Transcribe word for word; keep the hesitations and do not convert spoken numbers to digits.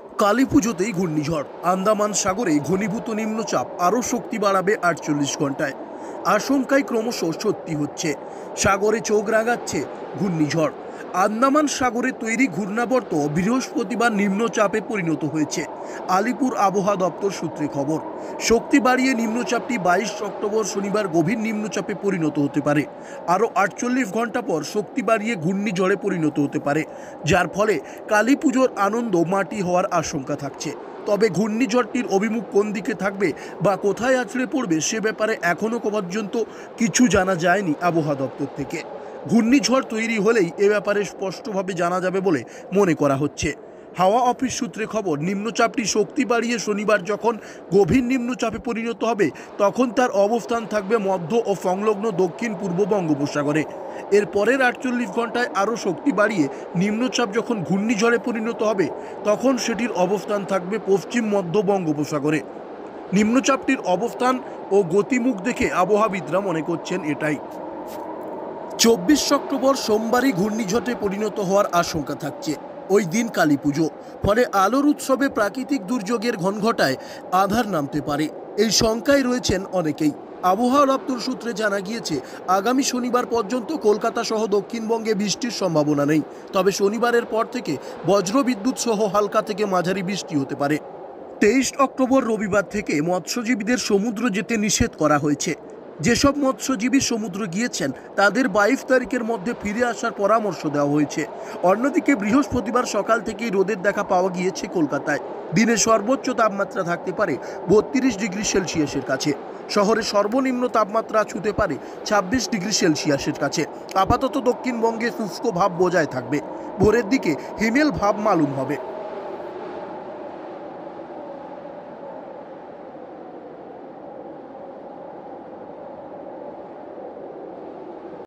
কালীপুজোতেই ঘূর্ণিঝড়, আন্দামান সাগরে ঘনীভূত নিম্নচাপ আরও শক্তি বাড়াবে আটচল্লিশ ঘন্টায়। আশঙ্কায় ক্রমশ সত্যি হচ্ছে, সাগরে চোখ রাঙাচ্ছে ঘূর্ণিঝড়। আন্দামান সাগরে তৈরি ঘূর্ণাবর্ত বৃহস্পতিবার নিম্নচাপে পরিণত হয়েছে। আলিপুর আবহাওয়া দপ্তর সূত্রে খবর, শক্তি বাড়িয়ে নিম্নচাপটি বাইশ অক্টোবর শনিবার গভীর নিম্নচাপে পরিণত হতে পারে। আরও আটচল্লিশ ঘন্টা পর শক্তি বাড়িয়ে ঘূর্ণিঝড়ে পরিণত হতে পারে, যার ফলে কালী পুজোর আনন্দ মাটি হওয়ার আশঙ্কা থাকছে। তবে ঘূর্ণিঝড়টির অভিমুখ কোন দিকে থাকবে বা কোথায় আছড়ে পড়বে সে ব্যাপারে এখনও পর্যন্ত কিছু জানা যায়নি আবহাওয়া দপ্তর থেকে। ঘূর্ণিঝড় তৈরি হলেই এ ব্যাপারে স্পষ্টভাবে জানা যাবে বলে মনে করা হচ্ছে। হাওয়া অফিস সূত্রে খবর, নিম্নচাপটি শক্তি বাড়িয়ে শনিবার যখন গভীর নিম্নচাপে পরিণত হবে তখন তার অবস্থান থাকবে মধ্য ও সংলগ্ন দক্ষিণ পূর্ব বঙ্গোপসাগরে। এর পরের আটচল্লিশ ঘন্টায় আরও শক্তি বাড়িয়ে নিম্নচাপ যখন ঘূর্ণিঝড়ে পরিণত হবে তখন সেটির অবস্থান থাকবে পশ্চিম মধ্য বঙ্গোপসাগরে। নিম্নচাপটির অবস্থান ও গতিমুখ দেখে আবহাওয়াবিদরা মনে করছেন এটাই। চব্বিশ অক্টোবর সোমবারই ঘূর্ণিঝড়ে পরিণত হওয়ার আশঙ্কা থাকছে। ওই দিন কালী পুজো, ফলে আলোর উৎসবে প্রাকৃতিক দুর্যোগের ঘনঘটায় আধার নামতে পারে, এই শঙ্কায় রয়েছেন অনেকেই। আবহাওয়া দপ্তর সূত্রে জানা গিয়েছে, আগামী শনিবার পর্যন্ত কলকাতা সহ দক্ষিণবঙ্গে বৃষ্টির সম্ভাবনা নেই। তবে শনিবারের পর থেকে বজ্রবিদ্যুৎ সহ হালকা থেকে মাঝারি বৃষ্টি হতে পারে। তেইশ অক্টোবর রবিবার থেকে মৎস্যজীবীদের সমুদ্র যেতে নিষেধ করা হয়েছে। যেসব মৎস্যজীবী সমুদ্র গিয়েছেন তাদের বাইশ তারিখের মধ্যে ফিরে আসার পরামর্শ দেওয়া হয়েছে। অন্যদিকে বৃহস্পতিবার সকাল থেকেই রোদের দেখা পাওয়া গিয়েছে কলকাতায়। দিনে সর্বোচ্চ তাপমাত্রা থাকতে পারে বত্রিশ ডিগ্রি সেলসিয়াসের কাছে। শহরে সর্বনিম্ন তাপমাত্রা ছুঁতে পারে ছাব্বিশ ডিগ্রি সেলসিয়াসের কাছে। আপাতত দক্ষিণবঙ্গে শুষ্ক ভাব বজায় থাকবে, ভোরের দিকে হিমেল ভাব মালুম হবে।